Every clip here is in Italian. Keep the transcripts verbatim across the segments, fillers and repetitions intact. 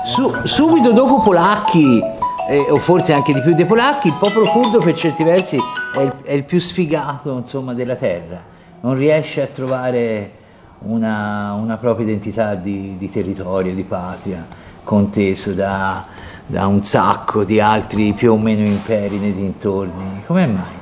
Su, subito dopo polacchi, eh, o forse anche di più dei polacchi, il popolo curdo per certi versi è il, è il più sfigato, insomma, della terra. Non riesce a trovare una, una propria identità di, di territorio, di patria, conteso da, da un sacco di altri più o meno imperi nei dintorni. Come mai?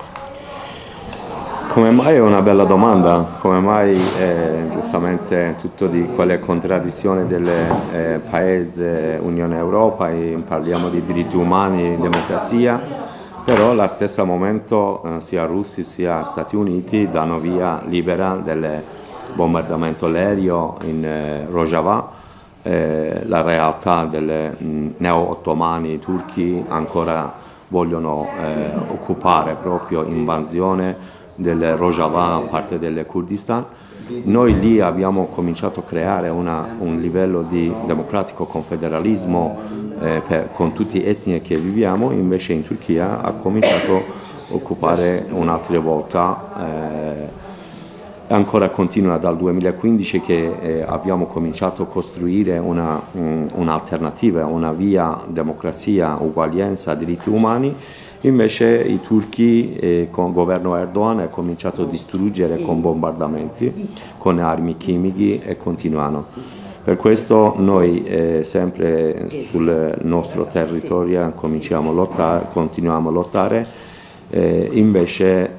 Come mai è una bella domanda, come mai eh, giustamente tutto di quelle contraddizioni del eh, paese Unione Europa, e parliamo di diritti umani, democrazia, però allo stesso momento eh, sia russi sia Stati Uniti danno via libera del bombardamento aereo in eh, Rojava, eh, la realtà dei neo-ottomani turchi ancora vogliono eh, occupare proprio invasione del Rojava, parte del Kurdistan. Noi lì abbiamo cominciato a creare una, un livello di democratico confederalismo eh, per, con tutte le etnie che viviamo, invece in Turchia ha cominciato a occupare un'altra volta, eh, ancora continua dal duemilaquindici che eh, abbiamo cominciato a costruire un'alternativa, un, una via democrazia, uguaglianza, diritti umani. Invece i turchi eh, con il governo Erdogan hanno cominciato a distruggere con bombardamenti, con armi chimiche e continuano. Per questo noi eh, sempre sul nostro territorio cominciamo a lottare, continuiamo a lottare, eh, invece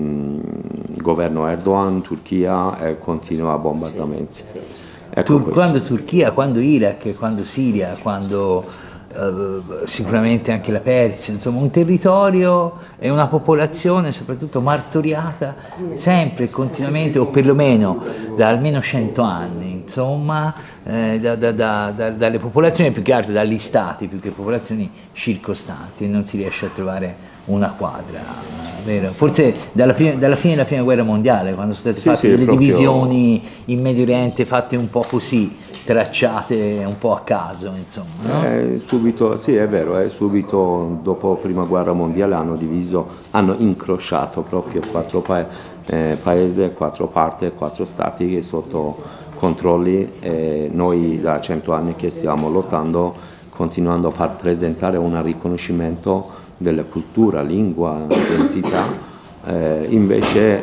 il governo Erdogan, Turchia, eh, continua a bombardamenti. Ecco tu, quando Turchia, quando Iraq, quando Siria, quando... Uh, sicuramente anche la Persia, insomma un territorio e una popolazione soprattutto martoriata sempre e continuamente, o perlomeno da almeno cento anni, insomma, eh, da, da, da, da, dalle popolazioni, più che altro dagli stati, più che popolazioni circostanti, e non si riesce a trovare una quadra, vero? Forse dalla, prima, dalla fine della prima guerra mondiale, quando sono state fatte sì, delle proprio... divisioni in Medio Oriente fatte un po' così, tracciate un po' a caso, insomma, no? Eh, subito, sì, è vero, eh, subito dopo la prima guerra mondiale hanno diviso, hanno incrociato proprio quattro pa eh, paesi, quattro parti, quattro stati che sotto controlli, e noi da cento anni che stiamo lottando, continuando a far presentare un riconoscimento della cultura, lingua, identità. Eh, invece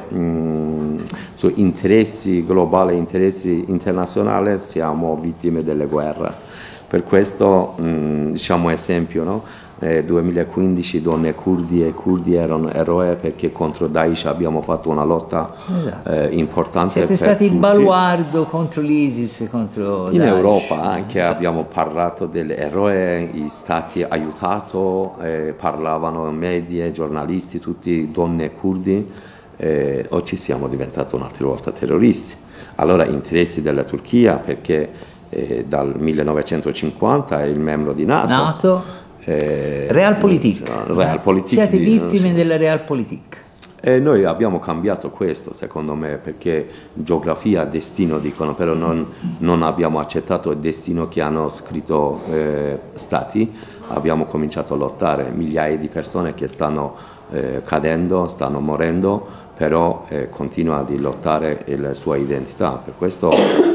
mh, su interessi globali, interessi internazionali siamo vittime delle guerre. Per questo mh, diciamo esempio, no? eh, duemilaquindici donne curdi e curdi erano eroi perché contro Daesh abbiamo fatto una lotta esatto. eh, importante. Siete per stati tutti. Il baluardo contro l'ISIS, contro in Daesh. Europa anche esatto. Abbiamo parlato degli eroi, gli stati aiutato, eh, parlavano medie, giornalisti, tutti donne curdi, eh, oggi siamo diventati un'altra volta terroristi. Allora interessi della Turchia perché eh, dal millenovecentocinquanta è il membro di NATO. NATO. Eh, Realpolitik. Realpolitik. Siete vittime no, della Realpolitik. E noi abbiamo cambiato questo, secondo me, perché geografia, destino dicono, però non, non abbiamo accettato il destino che hanno scritto eh, stati. Abbiamo cominciato a lottare, migliaia di persone che stanno eh, cadendo, stanno morendo, però eh, continua a lottare la sua identità. Per questo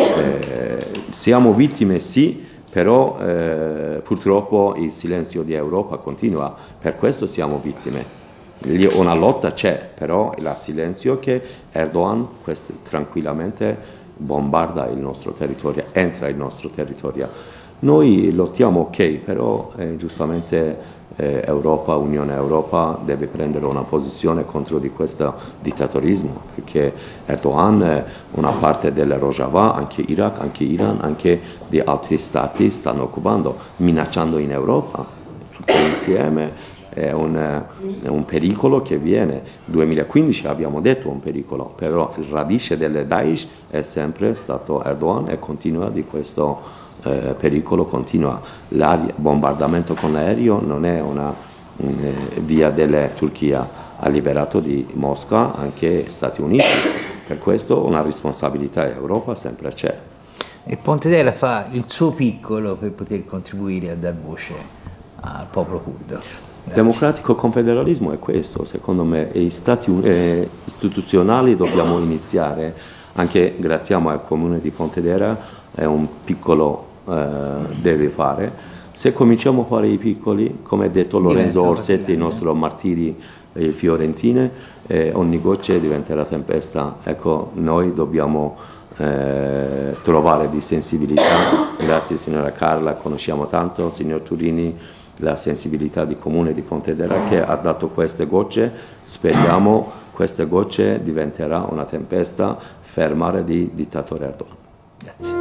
eh, siamo vittime, sì, però eh, purtroppo il silenzio di Europa continua, per questo siamo vittime. Lì una lotta c'è, però il silenzio che Erdogan questo, tranquillamente bombarda il nostro territorio, entra nel nostro territorio. Noi lottiamo ok, però eh, giustamente eh, Europa, Unione Europa deve prendere una posizione contro di questo dittatorismo, perché Erdogan, una parte del Rojava, anche Iraq, anche Iran, anche di altri stati stanno occupando, minacciando in Europa, tutti insieme. È un, è un pericolo che viene, duemilaquindici abbiamo detto un pericolo, però il radice del Daesh è sempre stato Erdogan e continua di questo eh, pericolo, continua. Il bombardamento con l'aereo non è una eh, via della Turchia, ha liberato di Mosca anche Stati Uniti, per questo una responsabilità Europa sempre c'è. E Pontedera fa il suo piccolo per poter contribuire a dar voce al popolo curdo. Grazie. Democratico confederalismo è questo, secondo me, e gli stati eh, istituzionali dobbiamo iniziare, anche grazie al comune di Pontedera, è un piccolo eh, deve fare, Se cominciamo a fare i piccoli, come ha detto Lorenzo Diventa Orsetti, il grande. nostro martiri eh, fiorentine, eh, ogni goccia diventerà tempesta. Ecco, noi dobbiamo eh, trovare di sensibilità. Grazie signora Carla, conosciamo tanto, signor Turini, la sensibilità di Comune di Pontedera che ha dato queste gocce. Speriamo queste gocce diventerà una tempesta, fermare di dittatore Erdogan. Grazie.